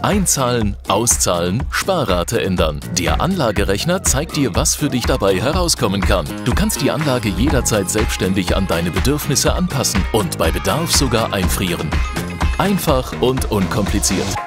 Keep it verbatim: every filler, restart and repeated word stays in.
Einzahlen, auszahlen, Sparrate ändern. Der Anlagerechner zeigt dir, was für dich dabei herauskommen kann. Du kannst die Anlage jederzeit selbstständig an deine Bedürfnisse anpassen und bei Bedarf sogar einfrieren. Einfach und unkompliziert.